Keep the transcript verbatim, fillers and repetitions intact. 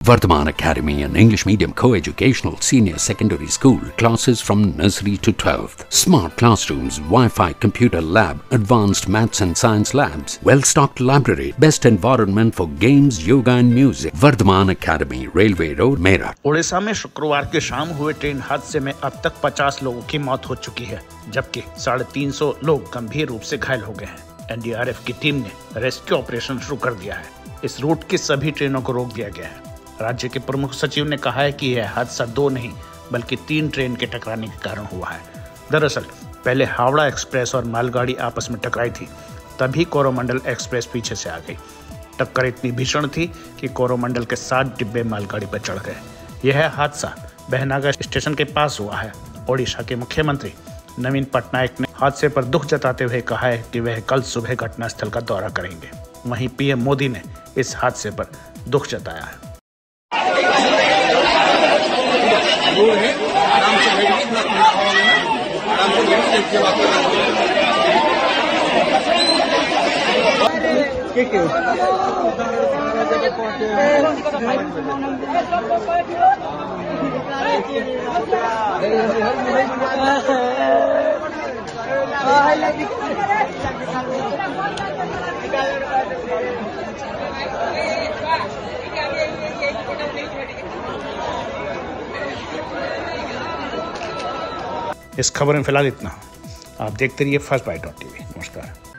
Vardhaman Academy, an English medium co-educational senior secondary school, classes from nursery to twelfth. Smart classrooms, Wi-Fi computer lab, advanced maths and science labs, well-stocked library, best environment for games, yoga and music. Vardhaman Academy, Railway Road, Meerut. Odisha में शुक्रवार की शाम हुए train हादसे में अब तक पचास लोगों की मौत हो चुकी है, जबकि साढ़े तीन सौ लोग गंभीर रूप से घायल हो गए हैं। एन डी आर एफ की टीम ने रेस्क्यू ऑपरेशन शुरू कर दिया है। इस रूट की सभी ट्रेनों को रोक दिया गया है। राज्य के प्रमुख सचिव ने कहा है कि यह हादसा दो नहीं बल्कि तीन ट्रेन के टकराने के कारण हुआ है। दरअसल पहले हावड़ा एक्सप्रेस और मालगाड़ी आपस में टकराई थी, तभी कोरोमंडल एक्सप्रेस पीछे से आ गई। टक्कर इतनी भीषण थी कि कोरोमंडल के सात डिब्बे मालगाड़ी पर चढ़ गए। यह हादसा बहनागा स्टेशन के पास हुआ है। ओडिशा के मुख्यमंत्री नवीन पटनायक ने हादसे पर दुख जताते हुए कहा है कि वह कल सुबह घटनास्थल का दौरा करेंगे। वहीं पी एम मोदी ने इस हादसे पर दुख जताया है। इस खबर में फिलहाल इतना। आप देखते रहिए फर्स्ट बाइट डॉट टीवी। नमस्कार।